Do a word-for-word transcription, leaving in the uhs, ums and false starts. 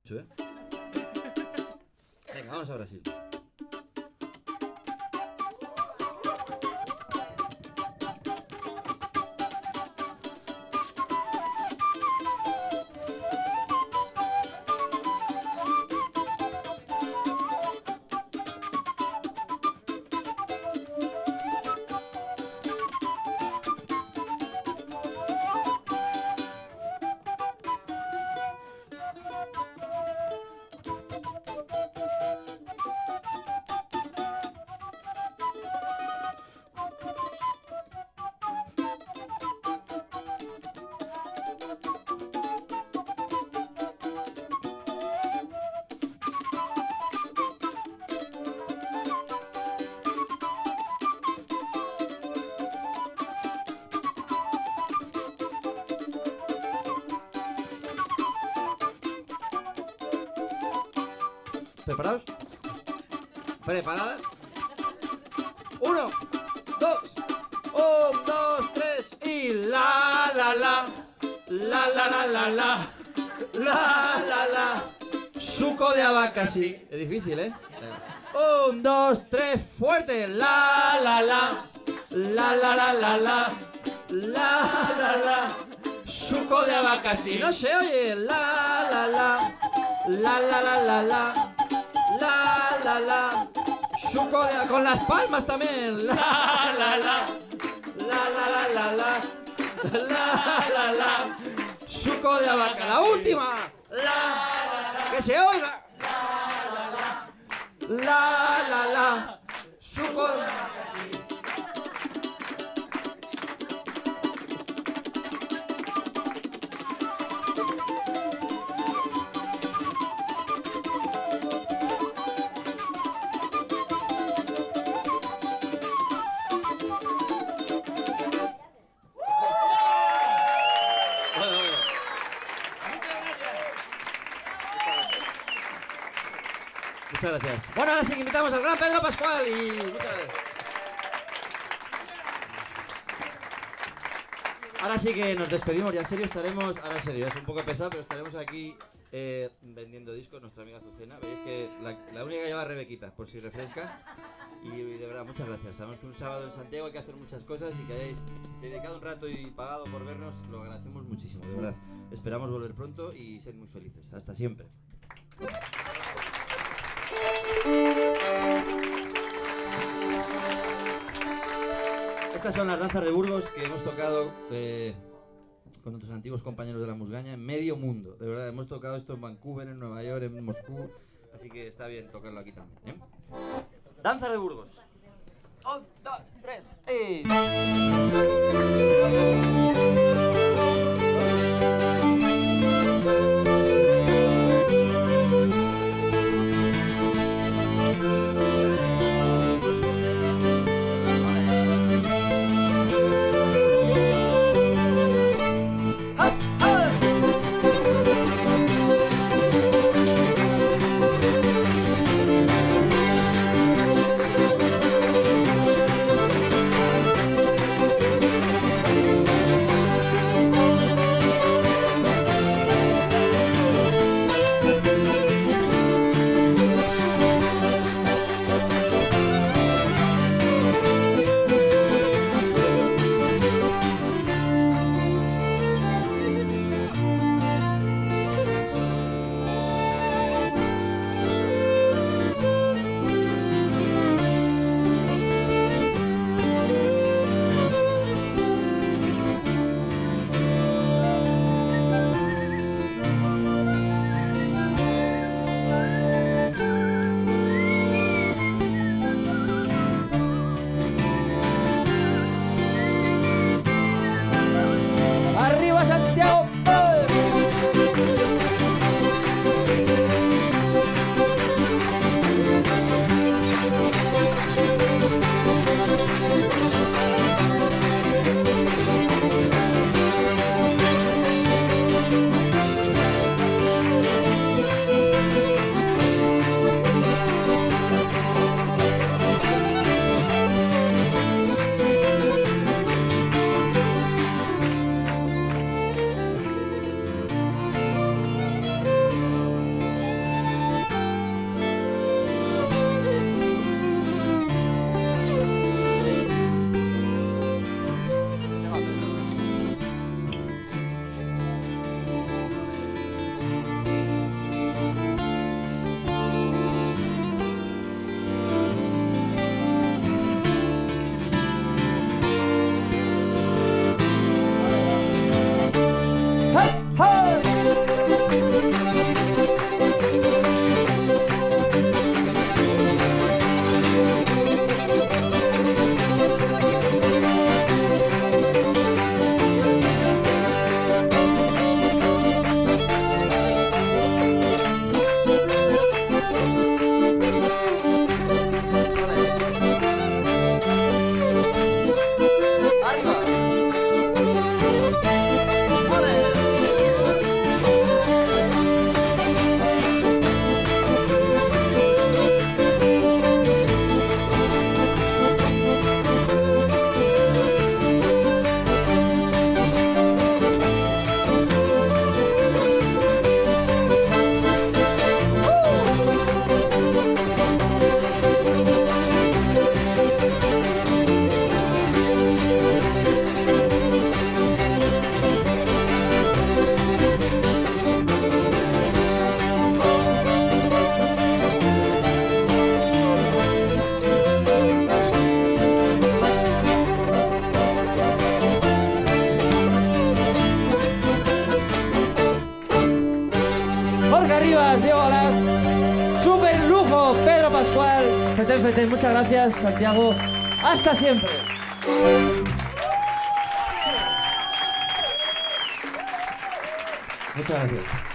mucho, ¿eh? Venga, vamos a Brasil. ¿Preparados? ¿Preparadas? Uno, dos, un, dos, tres y la la la, la la la la la, la la la, suco de abacasí. Es difícil, ¿eh? Un, dos, tres, fuerte, la la la, la la la la la, la la la, suco de abacasí. No se oye, la la la, la la la la la. La, la, la, suco de... con las palmas también. La, la, la, la, la, la, la, la, la, la, la, suco de abaca. La última. La, la, la, que se oiga. La, la, la, la, la, la, suco de abaca. Muchas gracias. Bueno, ahora sí que invitamos al gran Pedro Pascual y muchas gracias. Ahora sí que nos despedimos, ya en serio estaremos, ahora en serio, es un poco pesado, pero estaremos aquí eh, vendiendo discos, nuestra amiga Azucena. Veis que la, la única que lleva Rebequita, por si refresca. Y, y de verdad, muchas gracias. Sabemos que un sábado en Santiago hay que hacer muchas cosas y que hayáis dedicado un rato y pagado por vernos, lo agradecemos muchísimo, de verdad. Esperamos volver pronto y sed muy felices. Hasta siempre. Estas son las danzas de Burgos que hemos tocado eh, con nuestros antiguos compañeros de la Musgaña en medio mundo. De verdad, hemos tocado esto en Vancouver, en Nueva York, en Moscú. Así que está bien tocarlo aquí también, ¿eh? Danzas de Burgos. Un, dos, tres y... Galás, Diego Galás. Super lujo, Pedro Pascual. Feten, Feten, muchas gracias, Santiago. Hasta siempre. Muchas gracias.